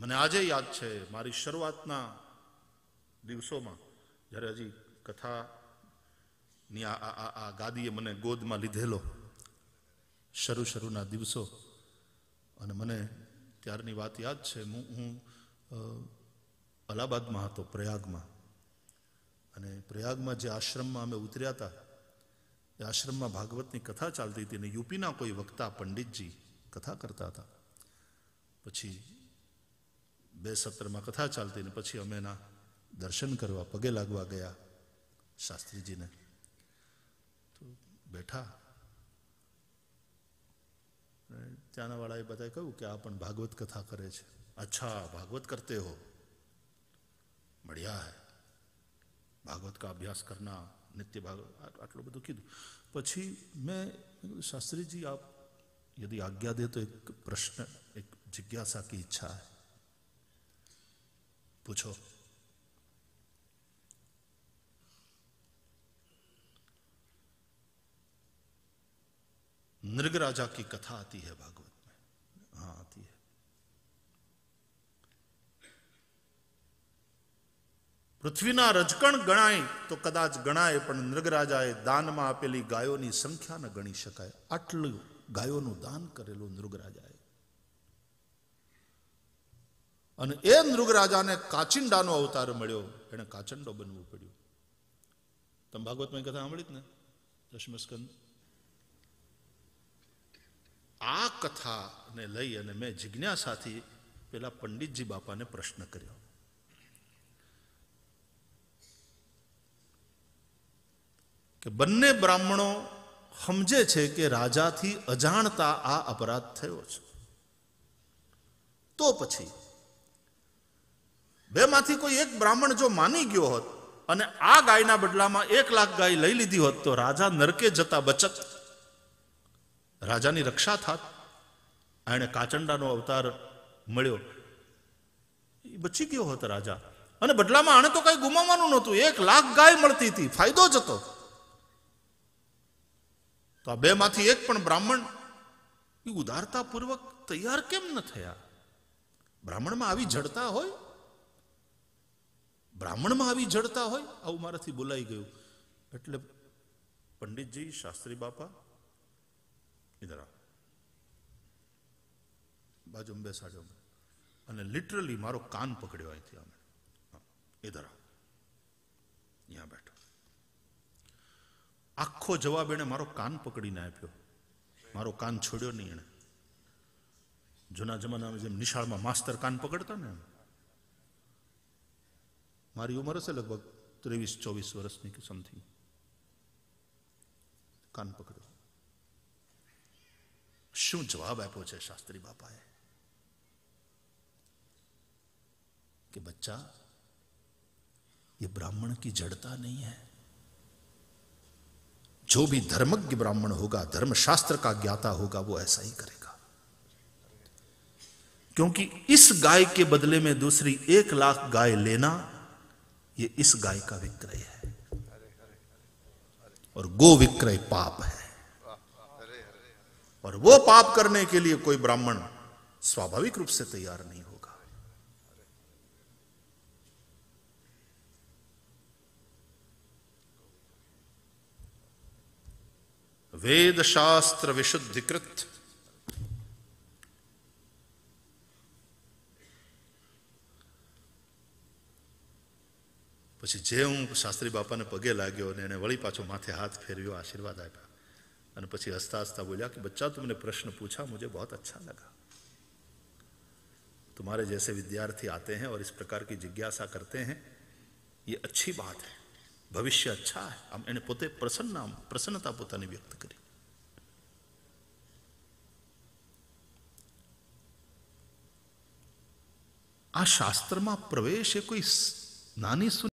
મને આજે યાદ છે મારી શરૂઆતના દિવસોમાં જ્યારે હજી કથાની આ ગાદીએ મને ગોદમાં લીધેલો શરૂના દિવસો, અને મને ત્યારની વાત યાદ છે. હું અલ્હાબાદમાં હતો, પ્રયાગમાં, અને પ્રયાગમાં જે આશ્રમમાં અમે ઉતર્યા હતા એ આશ્રમમાં ભાગવતની કથા ચાલતી હતી, અને યુપીના કોઈ વક્તા પંડિતજી કથા કરતા હતા. પછી 2 સત્રમાં કથા ચાલતી, ને પછી અમે એના દર્શન કરવા પગે લાગવા ગયા શાસ્ત્રીજીને. તો બેઠા, ત્યાંના વાળાએ બધાએ કહ્યું કે આ પણ ભાગવત કથા કરે છે. અચ્છા, ભાગવત કરતે હો, बढ़िया है, भागवत का अभ्यास करना, नित्य भागवत, आटલું બધું કીધું. પછી મેં शास्त्री जी आप यदि आज्ञा दे तो एक प्रश्न, एक जिज्ञासा की इच्छा है, पूछो. नृग राजा की कथा आती है भागवत में? हाँ, आती है. પૃથ્વીના રજકણ ગણાય તો કદાચ ગણાય, પણ નૃગરાજાએ દાનમાં આપેલી ગાયોની સંખ્યા ન ગણી શકાય. આટલું ગાયોનું દાન કરેલું નૃગરાજાએ. અને એ નૃગરાજાને કાચિંડાનો અવતાર મળ્યો, એને કાચંડો બનવું પડ્યું. તમે ભાગવતમાં કથા સાંભળી જ ને, 10મ સ્કંદ. આ કથાને લઈ અને મેં જિજ્ઞાસાથી પેલા પંડિતજી બાપાને પ્રશ્ન કર્યો કે બંને બ્રાહ્મણો સમજે છે કે રાજાથી અજાણતા આ અપરાધ થયો છે, તો પછી બેમાંથી કોઈ એક બ્રાહ્મણ જો માની ગયો હોત અને આ ગાયના બદલામાં 1 લાખ ગાય લઈ લીધી હોત, તો રાજા નરકે જતા બચત, રાજાની રક્ષા થાત. એને કાચંડાનો અવતાર મળ્યો, એ બચી ગયો હોત રાજા, અને બદલામાં આને તો કઈ ગુમાવવાનું નહોતું. 1 લાખ ગાય મળતી હતી, ફાયદો જ હતો. તો આ બેમાંથી એક પણ બ્રાહ્મણ એ ઉદારતાપૂર્વક તૈયાર કેમ ન થયા? બ્રાહ્મણમાં આવી જડતા હોય, બ્રાહ્મણમાં આવી જડતા હોય. આવું મારાથી બોલાઈ ગયું. એટલે પંડિતજી, શાસ્ત્રી બાપા, ઇધર બાજુ બેસાડ્યો અને લિટરલી મારો કાન પકડ્યો અહીંથી. અમે ઇધર અહીંયા બેઠો. આખો જવાબ એને મારો કાન પકડીને આપ્યો. મારો કાન છોડ્યો નહીં એને. જૂના જમાનામાં જેમ નિશાળમાં માસ્તર કાન પકડતા ને, મારી ઉંમર હશે લગભગ 23-24 વર્ષની કે સમથિંગ. કાન પકડ્યો. શું જવાબ આપ્યો છે શાસ્ત્રી બાપાએ कि बच्चा, ये ब्राह्मण की जड़ता नहीं है. जो भी धर्मज्ञ ब्राह्मण होगा, धर्मशास्त्र का ज्ञाता होगा, वो ऐसा ही करेगा. क्योंकि इस गाय के बदले में दूसरी 1 लाख गाय लेना, ये इस गाय का विक्रय है, और गो विक्रय पाप है. और वो पाप करने के लिए कोई ब्राह्मण स्वाभाविक रूप से तैयार नहीं होगा. वेद शास्त्र विशुद्धिकृत પછી જે હું શાસ્ત્રી બાપાને પગે લાગ્યો અને એને વળી પાછો માથે હાથ ફેરવ્યો, આશીર્વાદ આપ્યા, અને પછી હસતા હસતા बोला कि बच्चा, तुमने प्रश्न पूछा, मुझे बहुत अच्छा लगा. तुम्हारे जैसे विद्यार्थी आते हैं और इस प्रकार की जिज्ञासा करते हैं, ये अच्छी बात है, भविष्य अच्छा है. આમ એને પોતે પ્રસન્નતા પોતાની વ્યક્ત કરી. આ શાસ્ત્રમાં પ્રવેશ એ કોઈ નાની